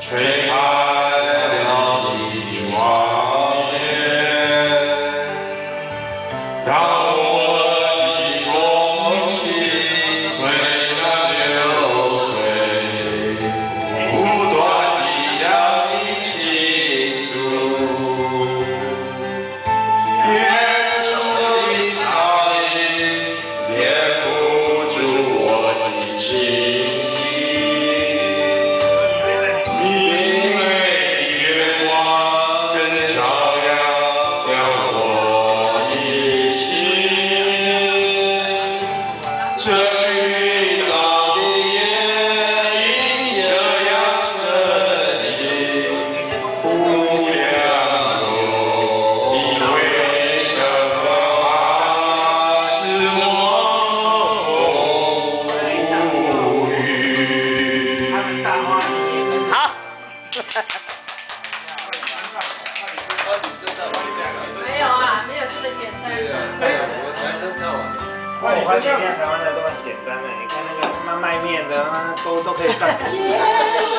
吹开了一窗帘，让我的衷心随那流水，不断地向你倾诉。越深的长夜，掩不住我的情意。 这雨到的夜，因这样沉寂，忽略我，你为什么是我无语？ 好。 没有啊，没有这么简单的。 我发现现在台湾的都很简单的，你看那个卖面的，都可以上。